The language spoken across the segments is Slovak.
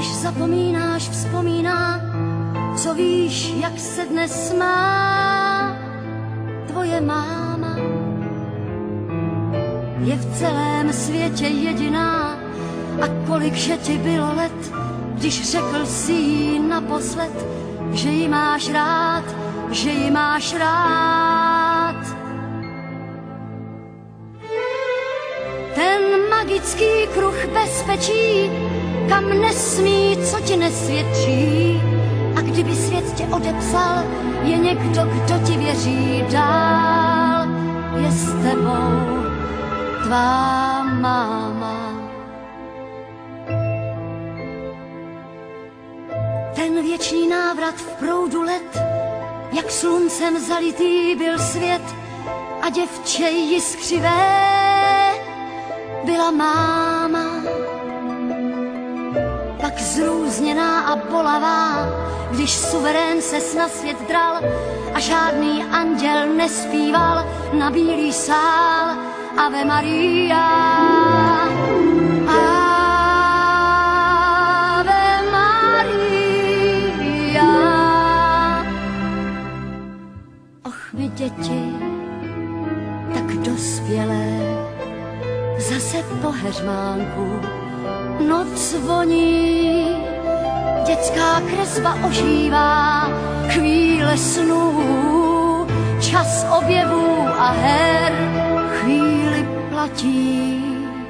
když zapomínáš, vzpomíná, co víš, jak se dnes má tvoje máma. Je v celém světě jediná a kolikže ti bylo let, když řekl jsi jí naposled, že ji máš rád, že ji máš rád. Ten magický kruh bezpečí, kam nesmí, co ti nesvědčí. A kdyby svět tě odepsal, je někdo, kdo ti věří dál. Je s tebou tvá máma. Ten věčný návrat v proudu let, jak sluncem zalitý byl svět a děvče jiskřivé byla máma. Tak zrůzněná a bolavá, když suverén ses na svět dral a žádný anděl nespíval na bílý sál Ave Maria. Ave Maria. Och, my děti, tak dospělé, zase po heřmánku noc voní, dětská kresba ožívá, chvíle snů, čas objevů a her, chvíli platí.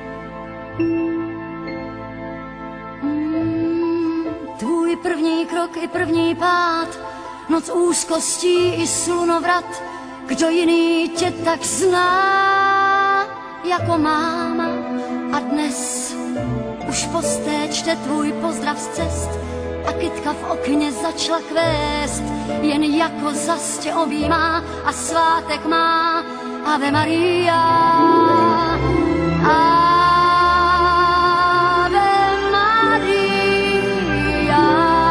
Tvůj první krok i první pád, noc úzkostí i slunovrat, kdo jiný tě tak zná jako máma. A dnes už posté čte tvůj pozdrav z cest a kytka v okně začala kvést, jen jako zas tě objímá a svátek má. Ave Maria. Ave Maria.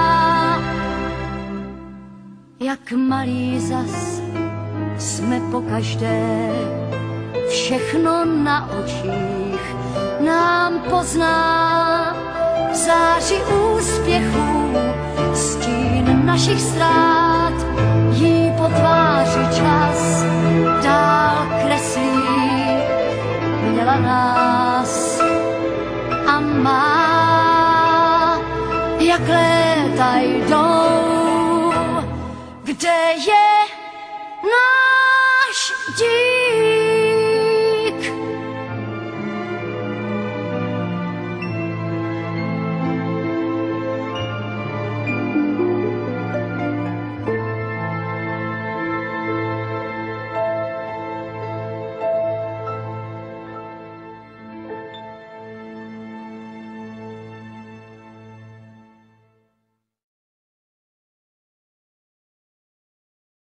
Jak malí zas jsme pokaždé, všechno na očích nám pozná, v záři úspěchů stín našich ztrát, jí po tváři čas dál kreslí, měla nás a má, jak léta jdou, kde je náš díl.